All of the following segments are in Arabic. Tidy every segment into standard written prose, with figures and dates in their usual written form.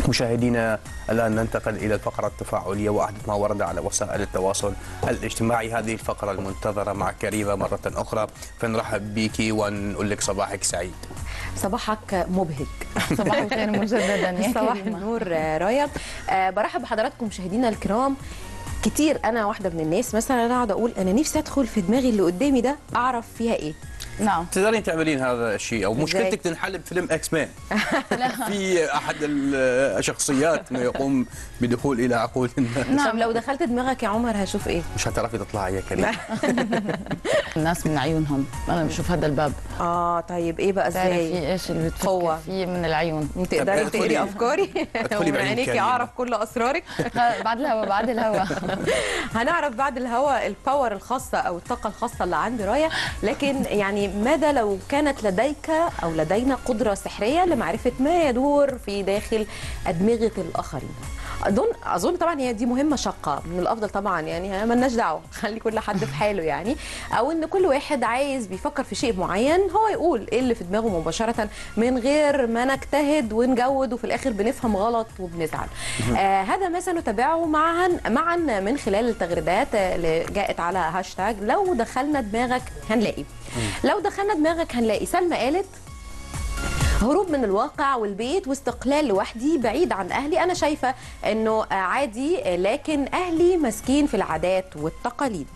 مشاهدينا الآن ننتقل إلى الفقرة التفاعلية وأحدث ما ورد على وسائل التواصل الاجتماعي. هذه الفقرة المنتظرة مع كريمة مرة أخرى، فنرحب بك ونقول لك صباحك سعيد. صباحك مبهج. صباح الخير مجددا يا صباح كريمة. النور رايا. برحب بحضراتكم مشاهدينا الكرام. كتير انا واحده من الناس مثلا انا اقعد اقول انا نفسي ادخل في دماغي اللي قدامي ده اعرف فيها ايه. نعم. تقدرين تعملين هذا الشيء او مشكلتك تنحل بفيلم اكس مان. في احد الشخصيات ما يقوم بدخول الى عقول الناس. نعم. طب لو دخلت دماغك يا عمر هشوف ايه؟ مش هتعرفي تطلعي يا كريم. الناس من عيونهم، انا بشوف هذا الباب. طيب ايه بقى تعرفي ازاي؟ ايش اللي بتفكر قوة. فيه من العيون. تقدري تقري افكاري ادخلي ومن بعين عينيكي كريمة. اعرف كل اسرارك. بعد الهوا بعد الهوا. هنعرف بعد الهوا الباور الخاصه او الطاقه الخاصه اللي عند رايا، لكن يعني ماذا لو كانت لديك او لدينا قدره سحريه لمعرفه ما يدور في داخل ادمغه الاخرين؟ اظن طبعا هي دي مهمه شاقه، من الافضل طبعا يعني مالناش دعوه، خلي كل حد في حاله يعني، او ان كل واحد عايز بيفكر في شيء معين هو يقول ايه اللي في دماغه مباشره من غير ما نجتهد ونجود وفي الاخر بنفهم غلط وبنزعل. هذا ما سنتابعه معا من خلال التغريدات اللي جاءت على هاشتاج لو دخلنا دماغك هنلاقي. لو دخلنا دماغك هنلاقي. سلمى قالت هروب من الواقع والبيت واستقلال لوحدي بعيد عن أهلي. أنا شايفة أنه عادي، لكن أهلي مسكين في العادات والتقاليد.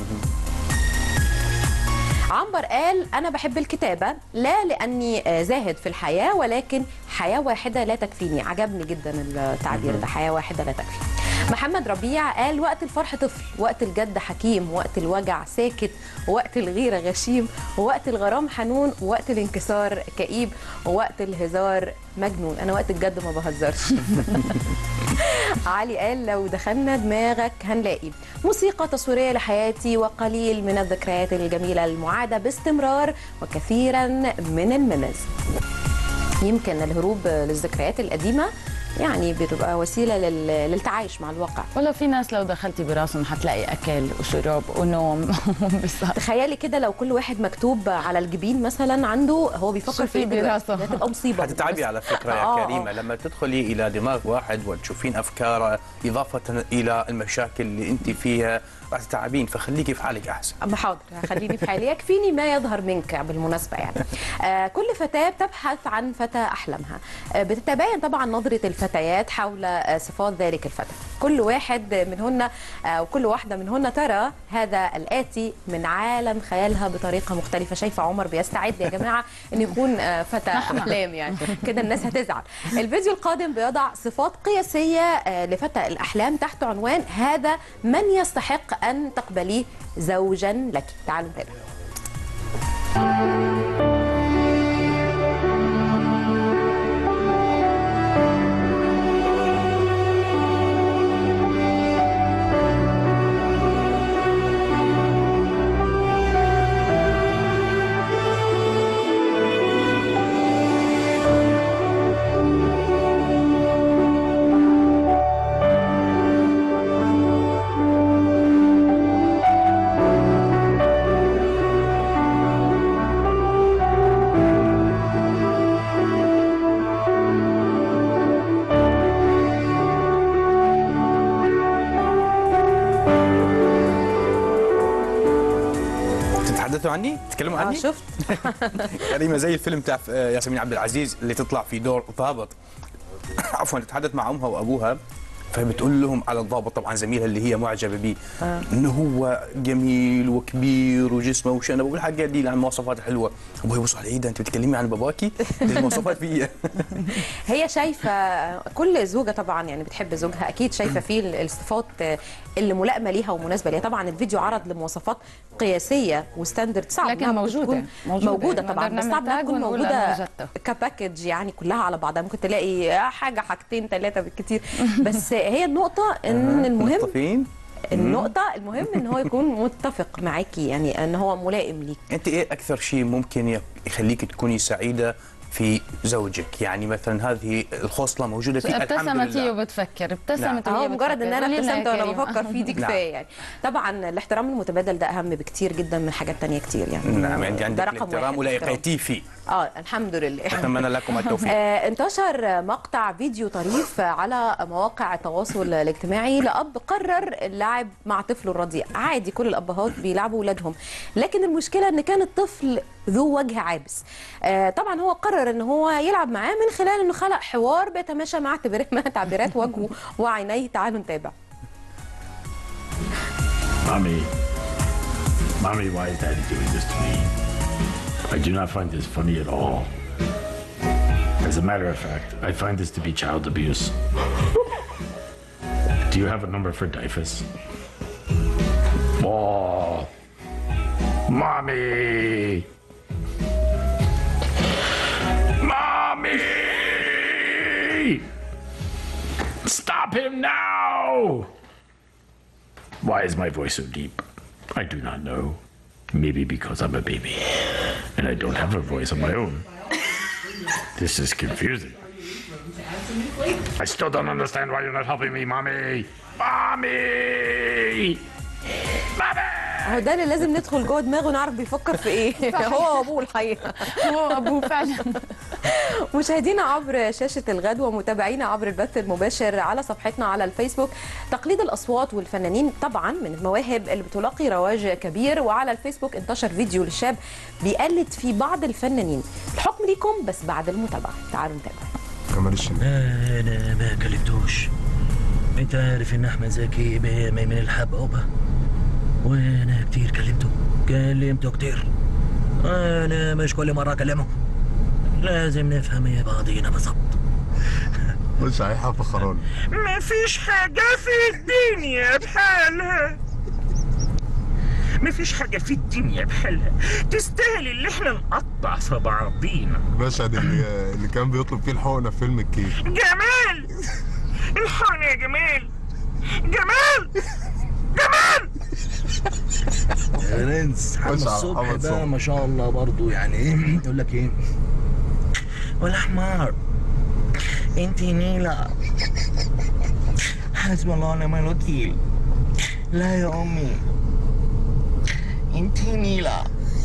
عنبر قال أنا بحب الكتابة لا لأني زاهد في الحياة ولكن حياة واحدة لا تكفيني. عجبني جدا التعبير ده، حياة واحدة لا تكفي. محمد ربيع قال وقت الفرح طفل، وقت الجد حكيم، وقت الوجع ساكت، وقت الغيرة غشيم، ووقت الغرام حنون، ووقت الانكسار كئيب، ووقت الهزار مجنون. أنا وقت الجد ما بهزرش. علي قال لو دخلنا دماغك هنلاقي موسيقى تصويرية لحياتي وقليل من الذكريات الجميلة المعادة باستمرار وكثيرا من الميمز. يمكن الهروب للذكريات القديمة يعني بتبقى وسيله للتعايش مع الواقع. ولا في ناس لو دخلتي براسهم حتلاقي اكل وشرب ونوم وانبساط. تخيلي كده لو كل واحد مكتوب على الجبين مثلا عنده هو بيفكر في براسه، هتبقى مصيبه. هتتعبي على فكره يا كريمه لما تدخلي الى دماغ واحد وتشوفين افكاره اضافه الى المشاكل اللي انت فيها راح تتعبين، فخليكي في حالك احسن. اما حاضر خليني في حالي، يكفيني ما يظهر منك بالمناسبه يعني. كل فتاه بتبحث عن فتى احلامها. بتتباين طبعا نظره الفتيات حول صفات ذلك الفتى. كل واحد منهن وكل واحده منهن ترى هذا الاتي من عالم خيالها بطريقه مختلفه. شايفه عمر بيستعد يا جماعه ان يكون فتى احلام يعني كده الناس هتزعل. الفيديو القادم بيضع صفات قياسيه لفتى الاحلام تحت عنوان هذا من يستحق أن تقبليه زوجا لك. تعالوا نتابع. تتحدثوا عني؟ تتكلموا عني؟ شفت؟ كريمه زي الفيلم بتاع ياسمين عبد العزيز اللي تطلع في دور ضابط. عفوا، تتحدث مع امها وابوها فبتقول لهم على الضابط طبعا زميلها اللي هي معجبه به انه هو جميل وكبير وجسمه وشنبه والحاجات دي عن مواصفات حلوه. ابوها يبص على ده انت بتتكلمي عن باباكي؟ دي المواصفات فيا. هي شايفه كل زوجه طبعا يعني بتحب زوجها اكيد شايفه فيه الصفات اللي ملائمه ليها ومناسبه ليها. طبعا الفيديو عرض لمواصفات قياسيه وستاندرد صعب لكن موجوده طبعا، بس صعب انها تكون موجوده كباكج يعني كلها على بعضها. ممكن تلاقي حاجه حاجتين ثلاثه بالكثير، بس هي النقطه ان المهم المهم ان هو يكون متفق معاكي يعني ان هو ملائم ليك. انت ايه اكثر شيء ممكن يخليك تكوني سعيده في زوجك؟ يعني مثلا هذه الخصله موجوده فيه الحمد ابتسمت هي لله. وبتفكر، ابتسمت هو وهي مجرد ان انا قولي لنا يا ابتسمت وانا كريمة. بفكر فيه دي كفايه يعني. طبعا الاحترام المتبادل ده اهم بكتير جدا من حاجات تانية كتير يعني. نعم، عندك ده رقم الاحترام واحد، ولقيتيه فيه. الحمد لله. اتمنى لكم التوفيق. انتشر مقطع فيديو طريف على مواقع التواصل الاجتماعي لأب قرر اللعب مع طفله الرضيع. عادي كل الأبهات بيلعبوا ولادهم، لكن المشكلة ان كان الطفل ذو وجه عابس. طبعا هو قرر ان هو يلعب معاه من خلال انه خلق حوار بيتماشى مع تعبيرات وجهه وعينيه. تعالوا نتابع. Mommy, why is Daddy doing this to me? I do not find this funny at all. As a matter of fact, I find this to be child abuse. Do you have a number for DYFUS? Oh, Mommy! Mommy! Stop him now! Why is my voice so deep? I do not know. Maybe because I'm a baby and I don't have a voice of my own. This is confusing. I still don't understand why you're not helping me, Mommy. Mommy! Mommy! هو ده اللي لازم ندخل جوه دماغه نعرف بيفكر في ايه. هو وابوه الحقيقه. هو ابوه فعلا. مشاهدينا عبر شاشة الغد ومتابعينا عبر البث المباشر على صفحتنا على الفيسبوك، تقليد الأصوات والفنانين طبعا من المواهب اللي بتلاقي رواج كبير. وعلى الفيسبوك انتشر فيديو للشاب بيقلد فيه بعض الفنانين. الحكم ليكم بس بعد المتابعة. تعالوا نتابع. كمال الشناوي. انا ما كلمتوش. انت عارف ان احمد زكي من الحبوبه، وانا كتير كلمته كتير. انا مش كل مره اكلمه، لازم نفهم بعضينا بالظبط. مش هيحب خراني. مفيش حاجه في الدنيا بحالها، مفيش حاجه في الدنيا بحالها تستاهل اللي احنا نقطع في بعضينا. المشهد اللي كان بيطلب فيه الحقنه في فيلم الكيف. جمال الحقنه يا جمال، جمال برنس محمد صبحي بقى ما شاء الله برضه. يعني ايه يقول لك ايه؟ ولا حمار انت نيلة، حسبي الله ونعم الوكيل. لا يا امي انت نيلة،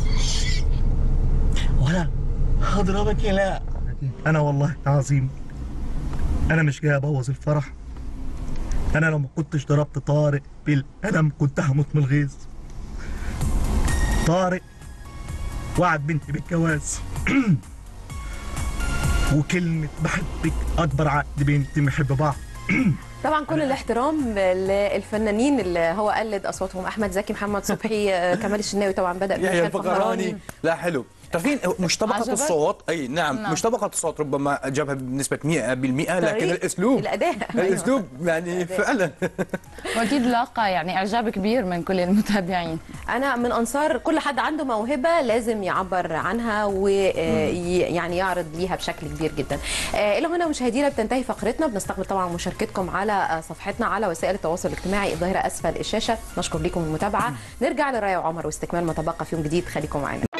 ولا هضربك. لا انا والله العظيم انا مش جاي ابوظ الفرح. انا لو ما كنتش ضربت طارق بالقلم كنت هموت من الغيظ. طارق وعد بنتي بالجواز وكلمة بحبك أكبر عقد بنتي بنحب بعض. طبعا كل الاحترام للفنانين اللي هو قلد اصواتهم، احمد زكي، محمد صبحي، كمال الشناوي طبعا بدا يحيى الفخراني. لا حلو. تعرفين مش طبقة عجبك؟ الصوت، اي نعم مش طبقة الصوت ربما جابها بنسبة 100%، لكن الاسلوب الاداء الاسلوب يعني فعلا. واكيد لاقى يعني اعجاب كبير من كل المتابعين. انا من انصار كل حد عنده موهبه لازم يعبر عنها ويعني يعرض ليها بشكل كبير جدا. الى هنا مشاهدينا بتنتهي فقرتنا. بنستقبل طبعا مشاركتكم على صفحتنا على وسائل التواصل الاجتماعي الظاهره اسفل الشاشه. نشكر لكم المتابعه. نرجع لرايا وعمر واستكمال ما تبقى في يوم جديد. خليكم معنا.